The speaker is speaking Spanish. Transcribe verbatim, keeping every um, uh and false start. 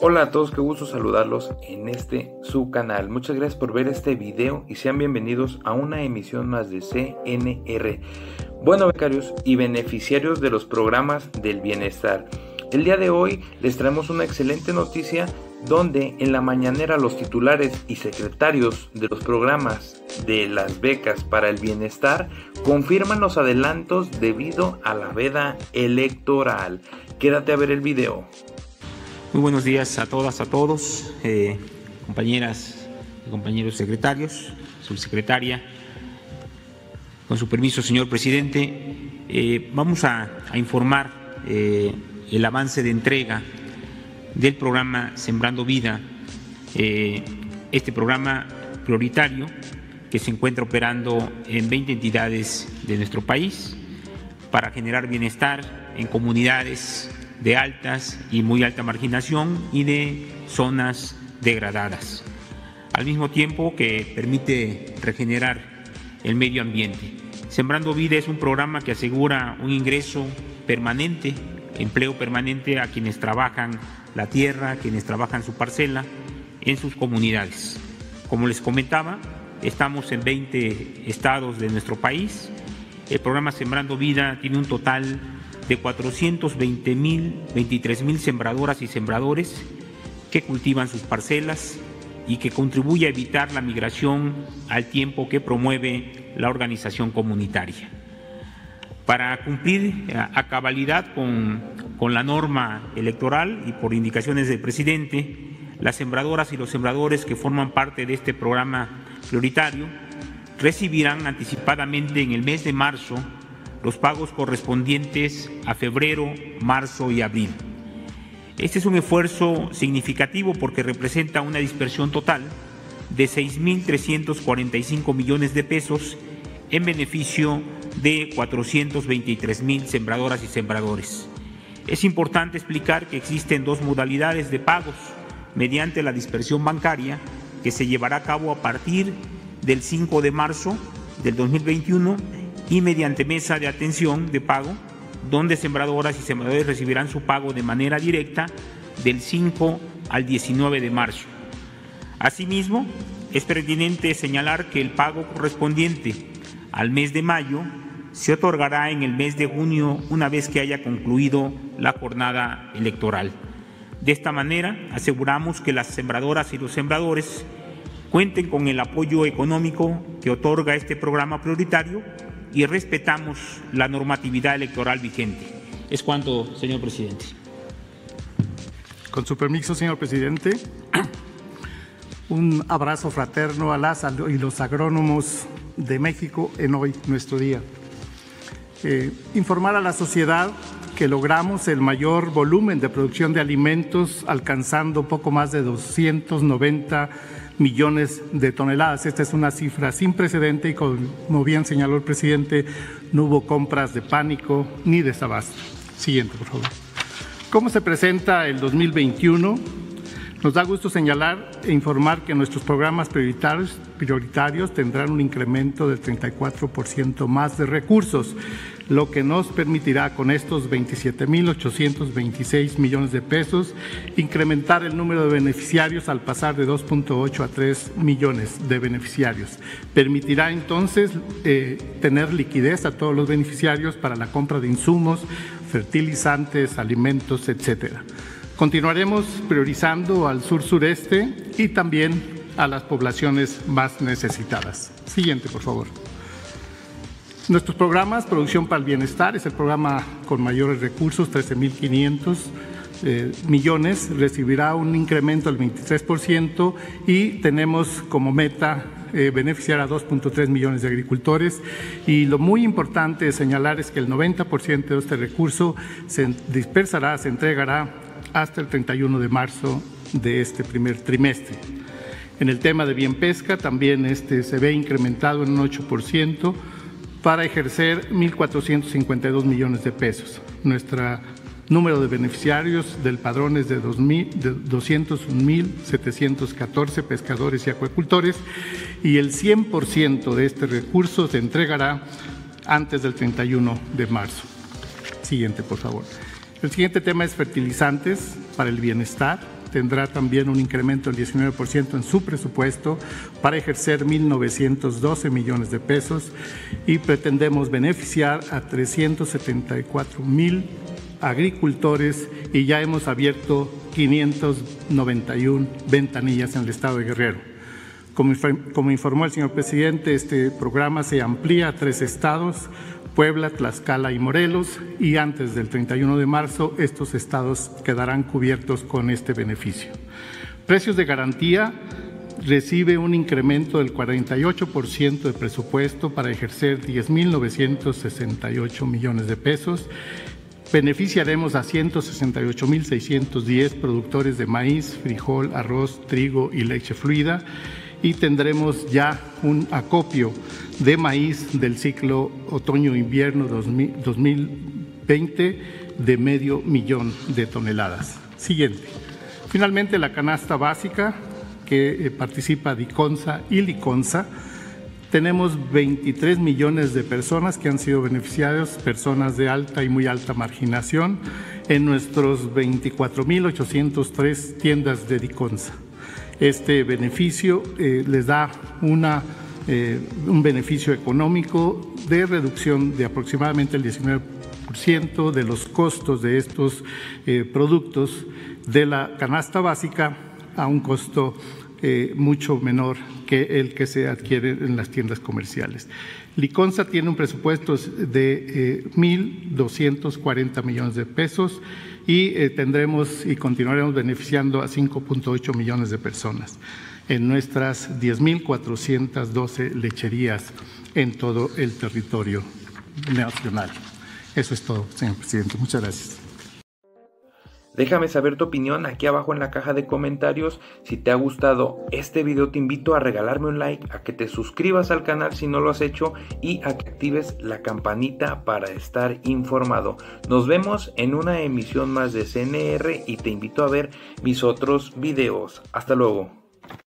Hola a todos, qué gusto saludarlos en este su canal. Muchas gracias por ver este video y sean bienvenidos a una emisión más de C N R. Bueno, becarios y beneficiarios de los programas del bienestar, el día de hoy les traemos una excelente noticia donde en la mañanera los titulares y secretarios de los programas de las becas para el bienestar confirman los adelantos debido a la veda electoral. Quédate a ver el video. Muy buenos días a todas, a todos, eh, compañeras y compañeros secretarios, subsecretaria. Con su permiso, señor presidente, eh, vamos a, a informar eh, el avance de entrega del programa Sembrando Vida, eh, este programa prioritario que se encuentra operando en veinte entidades de nuestro país para generar bienestar en comunidades de altas y muy alta marginación y de zonas degradadas, al mismo tiempo que permite regenerar el medio ambiente. Sembrando Vida es un programa que asegura un ingreso permanente, empleo permanente a quienes trabajan la tierra, quienes trabajan su parcela en sus comunidades. Como les comentaba, estamos en veinte estados de nuestro país. El programa Sembrando Vida tiene un total de cuatrocientos veinte mil, veintitrés mil sembradoras y sembradores que cultivan sus parcelas y que contribuye a evitar la migración al tiempo que promueve la organización comunitaria. Para cumplir a cabalidad con, con la norma electoral y por indicaciones del presidente, las sembradoras y los sembradores que forman parte de este programa prioritario recibirán anticipadamente en el mes de marzo los pagos correspondientes a febrero, marzo y abril. Este es un esfuerzo significativo porque representa una dispersión total de seis mil trescientos cuarenta y cinco millones de pesos en beneficio de cuatrocientos veintitrés mil sembradoras y sembradores. Es importante explicar que existen dos modalidades de pagos mediante la dispersión bancaria que se llevará a cabo a partir del cinco de marzo del dos mil veintiuno y mediante mesa de atención de pago, donde sembradoras y sembradores recibirán su pago de manera directa del cinco al diecinueve de marzo. Asimismo, es pertinente señalar que el pago correspondiente al mes de mayo se otorgará en el mes de junio una vez que haya concluido la jornada electoral. De esta manera, aseguramos que las sembradoras y los sembradores cuenten con el apoyo económico que otorga este programa prioritario y respetamos la normatividad electoral vigente. Es cuanto, señor presidente. Con su permiso, señor presidente, un abrazo fraterno a las y los agrónomos de México en hoy, nuestro día. Eh, informar a la sociedad que logramos el mayor volumen de producción de alimentos, alcanzando poco más de doscientos noventa millones de toneladas. Esta es una cifra sin precedente y, como bien señaló el presidente, no hubo compras de pánico ni desabasto. Siguiente, por favor. ¿Cómo se presenta el dos mil veintiuno? Nos da gusto señalar e informar que nuestros programas prioritarios, prioritarios tendrán un incremento del treinta y cuatro por ciento más de recursos, lo que nos permitirá con estos veintisiete mil ochocientos veintiséis millones de pesos incrementar el número de beneficiarios al pasar de dos punto ocho a tres millones de beneficiarios. Permitirá entonces eh, tener liquidez a todos los beneficiarios para la compra de insumos, fertilizantes, alimentos, etcétera. Continuaremos priorizando al sur-sureste y también a las poblaciones más necesitadas. Siguiente, por favor. Nuestros programas, Producción para el Bienestar, es el programa con mayores recursos, trece mil quinientos eh, millones, recibirá un incremento del veintitrés por ciento y tenemos como meta eh, beneficiar a dos punto tres millones de agricultores. Y lo muy importante de señalar es que el noventa por ciento de este recurso se dispersará, se entregará hasta el treinta y uno de marzo de este primer trimestre. En el tema de bien pesca también este se ve incrementado en un ocho por ciento para ejercer mil cuatrocientos cincuenta y dos millones de pesos. Nuestro número de beneficiarios del padrón es de, de doscientos un mil setecientos catorce pescadores y acuicultores y el cien por ciento de este recurso se entregará antes del treinta y uno de marzo. Siguiente, por favor. El siguiente tema es fertilizantes para el bienestar. tendrá también un incremento del diecinueve por ciento en su presupuesto para ejercer mil novecientos doce millones de pesos y pretendemos beneficiar a trescientos setenta y cuatro mil agricultores y ya hemos abierto quinientas noventa y una ventanillas en el estado de Guerrero. Como, como informó el señor presidente, este programa se amplía a tres estados, Puebla, Tlaxcala y Morelos, y antes del treinta y uno de marzo estos estados quedarán cubiertos con este beneficio. Precios de garantía recibe un incremento del cuarenta y ocho por ciento de presupuesto para ejercer diez mil novecientos sesenta y ocho millones de pesos. Beneficiaremos a ciento sesenta y ocho mil seiscientos diez productores de maíz, frijol, arroz, trigo y leche fluida, y tendremos ya un acopio de maíz del ciclo otoño-invierno dos mil veinte de medio millón de toneladas. Siguiente. Finalmente, la canasta básica, que eh, participa Diconsa y Liconsa. Tenemos veintitrés millones de personas que han sido beneficiadas, personas de alta y muy alta marginación, en nuestros veinticuatro mil ochocientas tres tiendas de Diconsa. Este beneficio eh, les da una, eh, un beneficio económico de reducción de aproximadamente el diecinueve por ciento de los costos de estos eh, productos de la canasta básica a un costo eh, mucho menor que el que se adquiere en las tiendas comerciales. Liconsa tiene un presupuesto de eh, mil doscientos cuarenta millones de pesos y eh, tendremos y continuaremos beneficiando a cinco punto ocho millones de personas en nuestras diez mil cuatrocientas doce lecherías en todo el territorio nacional. Eso es todo, señor presidente. Muchas gracias. Déjame saber tu opinión aquí abajo en la caja de comentarios. Si te ha gustado este video, te invito a regalarme un like, a que te suscribas al canal si no lo has hecho y a que actives la campanita para estar informado. Nos vemos en una emisión más de C N R y te invito a ver mis otros videos. Hasta luego.